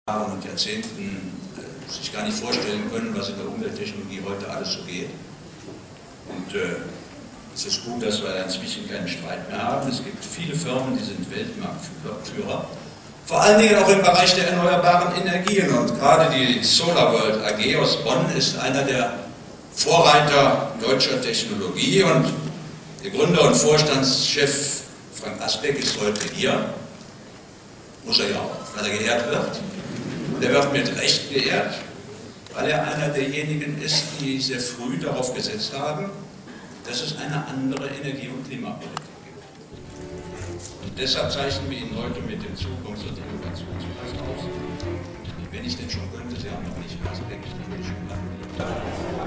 Jahren und Jahrzehnten sich gar nicht vorstellen können, was in der Umwelttechnologie heute alles so geht. Und es ist gut, dass wir inzwischen keinen Streit mehr haben. Es gibt viele Firmen, die sind Weltmarktführer. Vor allen Dingen auch im Bereich der erneuerbaren Energien. Und gerade die SolarWorld AG aus Bonn ist einer der Vorreiter deutscher Technologie. Und der Gründer und Vorstandschef Frank Asbeck ist heute hier. Muss er ja auch, weil er geehrt wird. Und er wird mit Recht geehrt, weil er einer derjenigen ist, die sehr früh darauf gesetzt haben, dass es eine andere Energie- und Klimapolitik gibt. Und deshalb zeichnen wir ihn heute mit dem Zukunfts- und Innovationspreis aus. Wenn ich denn schon könnte, Sie haben noch nicht Asbeck, würde ich schon gratulieren.